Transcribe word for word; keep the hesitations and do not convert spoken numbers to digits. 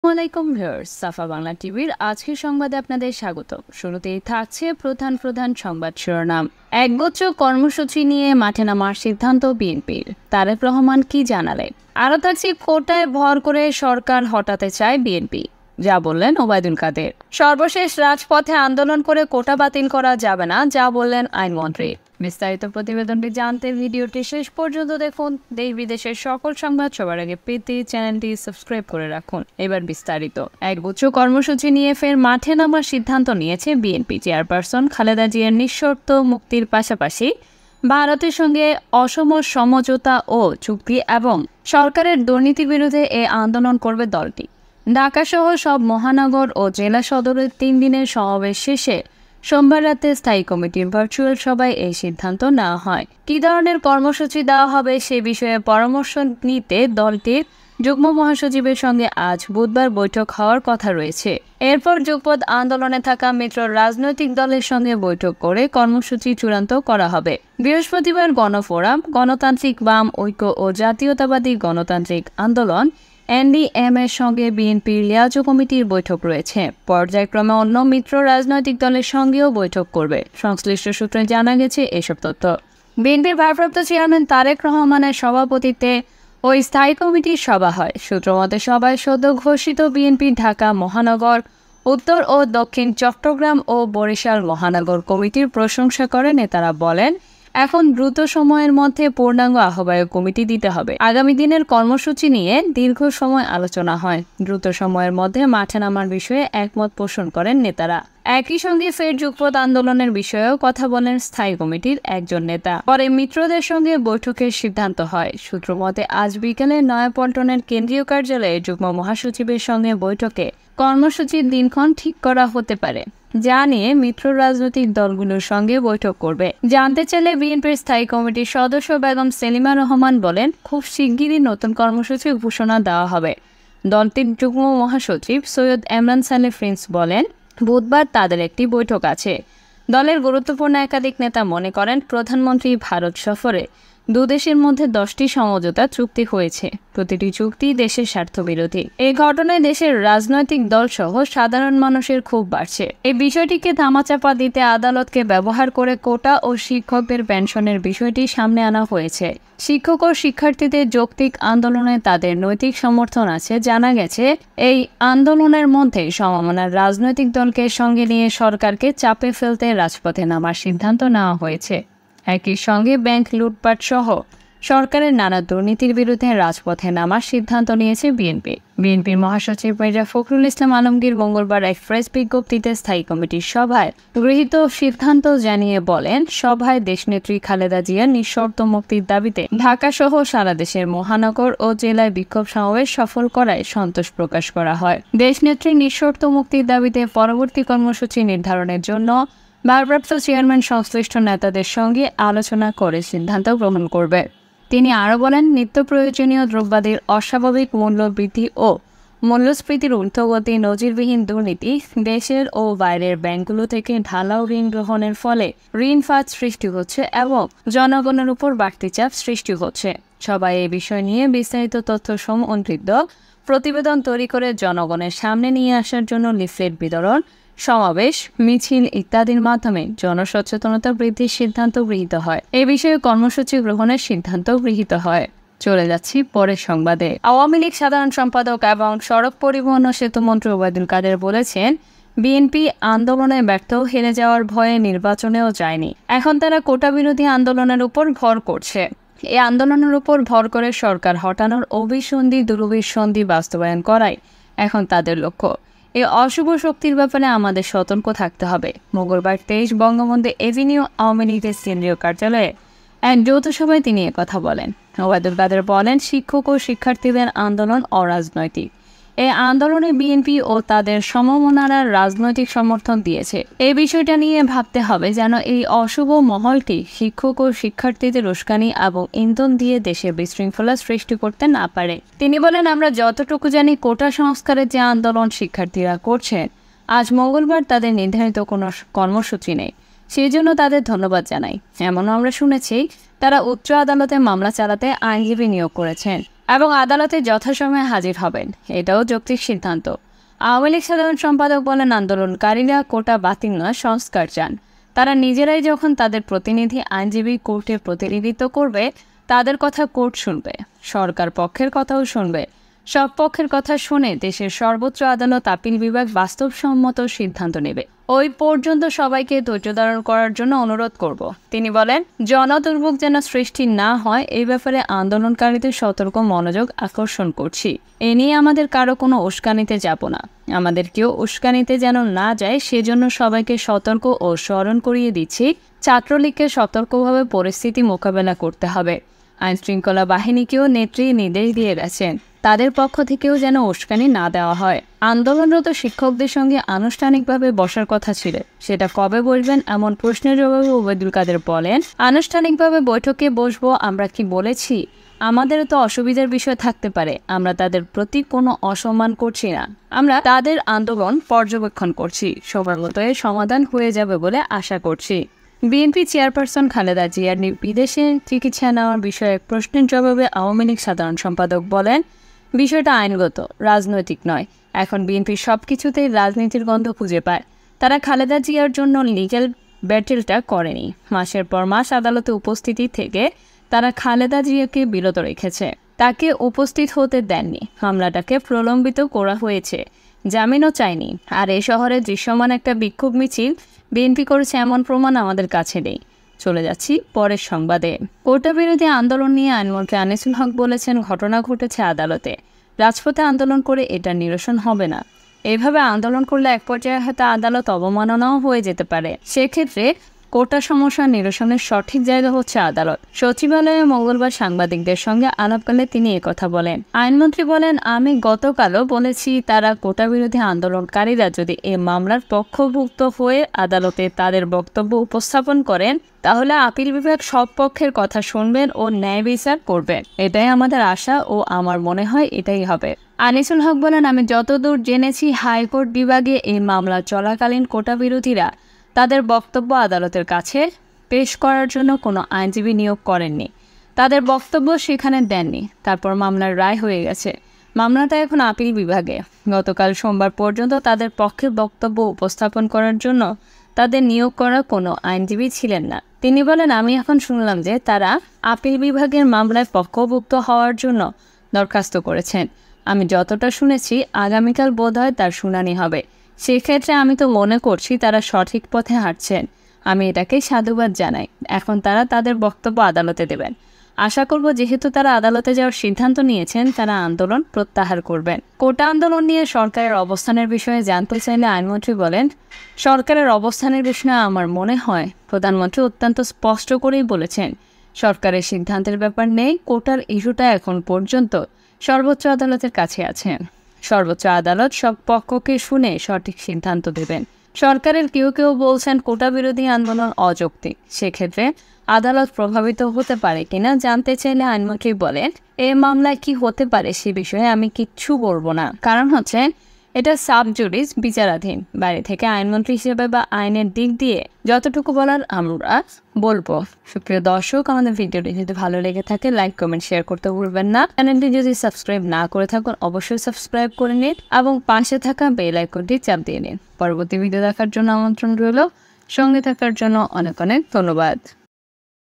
আসসালামাইকুম ভিউয়ার্স, সাফা বাংলা টিভির আজকের সংবাদে আপনাদের স্বাগত। শুরুতেই থাকছে প্রধান প্রধান সংবাদ শিরোনাম। একগুচ্ছ কর্মসূচি নিয়ে মাঠে নামার সিদ্ধান্ত বিএনপির, তারেক রহমান কি জানালেন? আরও থাকছে কোটায় ভর করে সরকার হটাতে চায় বিএনপি, যা বললেন ওবায়দুল কাদের। সর্বশেষ রাজপথে আন্দোলন করে কোটা বাতিল করা যাবে না, যা বললেন আইনমন্ত্রী। বিস্তারিত প্রতিবেদনটি জানতে ভিডিওটি শেষ পর্যন্ত দেখুন। দেশ বিদেশের সকল সংবাদ সবার আগে পেতে চ্যানেলটি সাবস্ক্রাইব করে রাখুন। এবার বিস্তারিত। একগুচ্ছ কর্মসূচি নিয়ে ফের মাঠে নামার সিদ্ধান্ত নিয়েছে বিএনপি। চেয়ারপারসন খালেদা জিয়ার নিঃশর্ত মুক্তির পাশাপাশি ভারতের সঙ্গে অসম সমঝোতা ও চুক্তি এবং সরকারের দুর্নীতির বিরুদ্ধে এ আন্দোলন করবে দলটি। ঢাকাসহ সব মহানগর ও জেলা সদরের তিন দিনের সমাবেশ শেষে সোমবার রাতে স্থায়ী কমিটির ভার্চুয়াল সভায় এই সিদ্ধান্ত নেওয়া হয়। কী ধরনের কর্মসূচি দেওয়া হবে সে বিষয়ে পরামর্শ নিতে দলটির যুগ্ম মহাসচিবের সঙ্গে আজ বুধবার বৈঠক হওয়ার কথা রয়েছে। এরপর যুগপৎ আন্দোলনে থাকা মিত্র রাজনৈতিক দলের সঙ্গে বৈঠক করে কর্মসূচি চূড়ান্ত করা হবে। বৃহস্পতিবার গণফোরাম, গণতান্ত্রিক বাম ঐক্য ও জাতীয়তাবাদী গণতান্ত্রিক আন্দোলন এনডিএম এর সঙ্গে বিএনপির লিয়াজো কমিটির বৈঠক রয়েছে। পর্যায়ক্রমে অন্য মিত্র রাজনৈতিক দলের সঙ্গেও বৈঠক করবে। সংশ্লিষ্ট সূত্রে জানা গেছে এসব তথ্য। বিএনপির ভারপ্রাপ্ত চেয়ারম্যান তারেক রহমানের সভাপতিত্বে ওই স্থায়ী কমিটির সভা হয়। সূত্রমতে সভায় সদ্য ঘোষিত বিএনপির ঢাকা মহানগর, উত্তর ও দক্ষিণ চট্টগ্রাম ও বরিশাল মহানগর কমিটির প্রশংসা করে নেতারা বলেন, এখন দ্রুত সময়ের মধ্যে পূর্ণাঙ্গ আহ্বায়ক কমিটি দিতে হবে। আগামী দিনের কর্মসূচি নিয়ে দীর্ঘ সময় আলোচনা হয়। দ্রুত সময়ের মধ্যে মাঠে নামার বিষয়ে একমত পোষণ করেন নেতারা। একই সঙ্গে ফের যুগপৎ আন্দোলনের বিষয়েও কথা বলেন স্থায়ী কমিটির একজন নেতা। পরে মিত্রদের সঙ্গে বৈঠকের সিদ্ধান্ত হয়। সূত্রমতে আজ বিকেলে নয়াপল্টনের কেন্দ্রীয় কার্যালয়ে যুগ্ম মহাসচিবের সঙ্গে বৈঠকে কর্মসূচির দিনক্ষণ ঠিক করা হতে পারে, যা নিয়ে মিত্র রাজনৈতিক দলগুলোর সঙ্গে বৈঠক করবে। জানতে চাইলে বিএনপির স্থায়ী কমিটির সদস্য বেগম সেলিমা রহমান বলেন, খুব শিগগিরই নতুন কর্মসূচি ঘোষণা দেওয়া হবে। দলটির যুগ্ম মহাসচিব সৈয়দ এমরান সালে প্রিন্স বলেন, বুধবার তাদের একটি বৈঠক আছে। দলের গুরুত্বপূর্ণ একাধিক নেতা মনে করেন, প্রধানমন্ত্রী ভারত সফরে দুদেশের মধ্যে দশটি সমঝোতা চুক্তি হয়েছে। প্রতিটি চুক্তি দেশের স্বার্থবিরোধী। এই ঘটনায় দেশের রাজনৈতিক দল সহ সাধারণ মানুষের ক্ষোভ বাড়ছে। এই বিষয়টিকে ধামাচাপা দিতে আদালতকে ব্যবহার করে কোটা ও শিক্ষকদের পেনশনের বিষয়টি সামনে আনা হয়েছে। শিক্ষক ও শিক্ষার্থীদের যৌক্তিক আন্দোলনে তাদের নৈতিক সমর্থন আছে। জানা গেছে, এই আন্দোলনের মধ্যে সমমনার রাজনৈতিক দলকে সঙ্গে নিয়ে সরকারকে চাপে ফেলতে রাজপথে নামার সিদ্ধান্ত নেওয়া হয়েছে। একই সঙ্গে ব্যাংক লুটপাট সহ সরকারের নানা দুর্নীতির বিরুদ্ধে রাজপথে নামার সিদ্ধান্ত নিয়েছে বিএনপি। বিএনপির মহাসচিব মির্জা ফখরুল ইসলাম আলমগীর মঙ্গলবার এক প্রেস বিজ্ঞপ্তিতে স্থায়ী কমিটির সভায় গৃহীত সিদ্ধান্ত জানিয়ে বলেন, সভায় দেশনেত্রী খালেদা জিয়ার নিঃশর্ত মুক্তির দাবিতে ঢাকা সহ সারা দেশের মহানগর ও জেলায় বিক্ষোভ সমাবেশ সফল করায় সন্তোষ প্রকাশ করা হয়। দেশনেত্রীর নিঃশর্ত মুক্তির দাবিতে পরবর্তী কর্মসূচি নির্ধারণের জন্য ভারপ্রাপ্ত চেয়ারম্যান সংশ্লিষ্ট নেতাদের সঙ্গে আলোচনা করে সিদ্ধান্ত গ্রহণ করবে। তিনি আরও বলেন, নিত্য প্রয়োজনীয় দ্রব্যাদির অস্বাভাবিক মূল্য বৃদ্ধি ও মূল্যস্ফীতির ঊর্ধ্বগতি, নজিরবিহীন দুর্নীতি, দেশের ও বাইরের ব্যাংকগুলো থেকে ঢালাও ঋণ গ্রহণের ফলে ঋণ ফাঁদ সৃষ্টি হচ্ছে এবং জনগণের উপর বাড়তি চাপ সৃষ্টি হচ্ছে। সবাই এই বিষয় নিয়ে বিস্তারিত তথ্য সমন্বিত প্রতিবেদন তৈরি করে জনগণের সামনে নিয়ে আসার জন্য লিফলেট বিতরণ, সমাবেশ, মিছিল ইত্যাদির মাধ্যমে জনসচেতনতা বৃদ্ধির সিদ্ধান্ত গৃহীত হয়। এই বিষয়ে কর্মসূচি গ্রহণের সিদ্ধান্ত গৃহীত হয়। চলে যাচ্ছি পরের সংবাদে। আওয়ামী লীগ সাধারণ সম্পাদক এবং সড়ক পরিবহন ও সেতুমন্ত্রী ওবায়দুল কাদের বলেছেন, বিএনপি আন্দোলনে ব্যর্থ হেরে যাওয়ার ভয়ে নির্বাচনেও যায়নি। এখন তারা কোটা বিরোধী আন্দোলনের উপর ভর করছে। এই আন্দোলনের উপর ভর করে সরকার হটানোর অভিসন্ধি দুরভিসন্ধি বাস্তবায়ন করাই এখন তাদের লক্ষ্য। এই অশুভ শক্তির ব্যাপারে আমাদের সতর্ক থাকতে হবে। মঙ্গলবার তেইশ বঙ্গবন্ধু এভিনিউ আওয়ামী লীগের কেন্দ্রীয় কার্যালয়ে এক যৌথ সভায় তিনি কথা বলেন। ওবায়দুল কাদের বলেন, শিক্ষক ও শিক্ষার্থীদের আন্দোলন অরাজনৈতিক। এই আন্দোলনে বিএনপি ও তাদের সমমনারা রাজনৈতিক সমর্থন দিয়েছে। এই বিষয়টা নিয়ে ভাবতে হবে যেন এই অশুভ মহলটি শিক্ষক ও শিক্ষার্থীদের উস্কানি এবং ইন্ধন দিয়ে দেশে বিশৃঙ্খলা সৃষ্টি করতে না পারে। তিনি বলেন, আমরা যতটুকু জানি কোটা সংস্কারের যে আন্দোলন শিক্ষার্থীরা করছেন, আজ মঙ্গলবার তাদের নির্ধারিত কোনো কর্মসূচি নেই। সেই জন্য তাদের ধন্যবাদ জানাই। এমনও আমরা শুনেছি তারা উচ্চ আদালতে মামলা চালাতে আইনজীবী নিয়োগ করেছেন। এবং আদালতে যথাসময়ে হাজির হবেন, এটাও যৌক্তিক সিদ্ধান্ত। আওয়ামী লীগ সাধারণ সম্পাদক বলেন, আন্দোলনকারীরা কোটা বাতিল নয়, সংস্কার চান। তারা নিজেরাই যখন তাদের প্রতিনিধি আইনজীবী কোর্টে প্রতিনিধিত্ব করবে, তাদের কথা কোর্ট শুনবে, সরকার পক্ষের কথাও শুনবে। সব পক্ষের কথা শুনে দেশের সর্বোচ্চ আদালত আপিল বিভাগ বাস্তবসম্মত সিদ্ধান্ত নেবে। ওই পর্যন্ত সবাইকে ধৈর্য ধারণ করার জন্য অনুরোধ করব। তিনি বলেন, জনদুর্ভোগ যেন সৃষ্টি না হয় এই ব্যাপারে আন্দোলনকারীদের সতর্ক মনোযোগ আকর্ষণ করছি। এ নিয়ে আমাদের কারো কোনো উস্কানিতে যাব না। আমাদের কেউ উস্কানিতে যেন না যায় সেজন্য সবাইকে সতর্ক ও স্মরণ করিয়ে দিচ্ছি, ছাত্রলীগকে সতর্কভাবে পরিস্থিতি মোকাবেলা করতে হবে। আইনশৃঙ্খলা বাহিনীকেও নেত্রী নির্দেশ দিয়ে গেছেন, তাদের পক্ষ থেকেও যেন উস্কানি না দেওয়া হয়। আন্দোলনরত শিক্ষকদের সঙ্গে আনুষ্ঠানিকভাবে বসার কথা ছিল, সেটা কবে বসবেন এমন প্রশ্নের জবাবে ওবায়দুল কাদের বলেন, আনুষ্ঠানিকভাবে বৈঠকে বসবো। আমরা কি বলেছি? আমাদেরও তো অসুবিধার বিষয় থাকতে পারে, আমরা তাদের প্রতি কোনো অসম্মান করছি না। আমরা তাদের আন্দোলন পর্যবেক্ষণ করছি, সবার মতো এর সমাধান হয়ে যাবে বলে আশা করছি। বিএনপি চেয়ারপারসন খালেদা জিয়ার বিদেশে চিকিৎসা নেওয়ার বিষয়ে এক প্রশ্নের জবাবে আওয়ামী লীগ সাধারণ সম্পাদক বলেন, বিষয়টা আইনগত, রাজনৈতিক নয়। এখন বিএনপি সব কিছুতেই রাজনীতির গন্ধ খুঁজে পায়। তারা খালেদা জিয়ার জন্য লিগ্যাল ব্যাটেলটা করেনি। মাসের পর মাস আদালতে উপস্থিতি থেকে তারা খালেদা জিয়াকে বিরত রেখেছে, তাকে উপস্থিত হতে দেননি। মামলাটাকে প্রলম্বিত করা হয়েছে, জামিনও চায়নি। আর এ শহরে দৃশ্যমান একটা বিক্ষোভ মিছিল বিএনপি করেছে এমন প্রমাণ আমাদের কাছে নেই। চলে যাচ্ছি পরের সংবাদে। কোটা বিরোধী আন্দোলন নিয়ে আইনমন্ত্রী আনিসুল হক বলেছেন, ঘটনা ঘটেছে আদালতে, রাজপথে আন্দোলন করে এটা নিরসন হবে না। এভাবে আন্দোলন করলে এক পর্যায়ে হয়তো আদালত অবমাননাও হয়ে যেতে পারে। সেক্ষেত্রে কোটা সমস্যা নিরসনের সঠিক জায়গা হচ্ছে আদালত। সচিবালয়ে মঙ্গলবার সাংবাদিকদের সঙ্গে আলাপকালে তিনি একথা বলেন। আইনমন্ত্রী বলেন, আমি গতকালও বলেছি, তারা কোটা বিরোধী আন্দোলনকারীরা যদি এ মামলার পক্ষভুক্ত হয়ে আদালতে তাদের বক্তব্য উপস্থাপন করেন, তাহলে আপিল বিভাগ সব পক্ষের কথা শুনবেন ও ন্যায় বিচার করবেন। এটাই আমাদের আশা ও আমার মনে হয় এটাই হবে। আনিসুল হক বলেন, আমি যতদূর জেনেছি হাইকোর্ট বিভাগে এই মামলা চলাকালীন কোটা বিরোধীরা তাদের বক্তব্য আদালতের কাছে পেশ করার জন্য কোনো আইনজীবী নিয়োগ করেননি, তাদের বক্তব্য সেখানে দেননি। তারপর মামলার রায় হয়ে গেছে, মামলাটা এখন আপিল বিভাগে। গতকাল সোমবার পর্যন্ত তাদের পক্ষে বক্তব্য উপস্থাপন করার জন্য তাদের নিয়োগ করা কোনো আইনজীবী ছিলেন না। তিনি বলেন, আমি এখন শুনলাম যে তারা আপিল বিভাগের মামলায় পক্ষভুক্ত হওয়ার জন্য দরখাস্ত করেছেন। আমি যতটা শুনেছি আগামীকাল বোধহয় তার শুনানি হবে। সেক্ষেত্রে আমি তো মনে করছি তারা সঠিক পথে হাঁটছেন। আমি এটাকে সাধুবাদ জানাই। এখন তারা তাদের বক্তব্য আদালতে দেবেন। আশা করব যেহেতু তারা আদালতে যাওয়ার সিদ্ধান্ত নিয়েছেন, তারা আন্দোলন প্রত্যাহার করবেন। কোটা আন্দোলন নিয়ে সরকারের অবস্থানের বিষয়ে জানতে চাইলে আইনমন্ত্রী বলেন, সরকারের অবস্থানের বিষয়ে আমার মনে হয় প্রধানমন্ত্রী অত্যন্ত স্পষ্ট করেই বলেছেন, সরকারের সিদ্ধান্তের ব্যাপার নেই। কোটার ইস্যুটা এখন পর্যন্ত সর্বোচ্চ আদালতের কাছে আছে। সর্বোচ্চ আদালত সব পক্ষকে শুনে সঠিক সিদ্ধান্ত দেবেন। সরকারের কেউ কেউ বলছেন কোটা বিরোধী আন্দোলন অযৌক্তিক, সেক্ষেত্রে আদালত প্রভাবিত হতে পারে কিনা জানতে চাইলে আইনমন্ত্রী বলেন, এ মামলায় কি হতে পারে সে বিষয়ে আমি কিচ্ছু বলবো না। কারণ হচ্ছে এটা সাব জুডিস, বিচারাধীন। বাইরে থেকে আইনমন্ত্রী হিসেবে বা আইনের দিক দিয়ে যতটুকু বলার আমরা বলবো। সুপ্রিয় দর্শক, আমাদের ভিডিওটি যদি ভালো লেগে থাকে লাইক, কমেন্ট, শেয়ার করতে ভুলবেন না। চ্যানেলটি যদি সাবস্ক্রাইব না করে থাকুন অবশ্যই সাবস্ক্রাইব করে নিন এবং পাশে থাকা বেল আইকনটি চাপ দিয়ে নিন। পরবর্তী ভিডিও দেখার জন্য আমন্ত্রণ রইল। সঙ্গে থাকার জন্য অনেক অনেক ধন্যবাদ।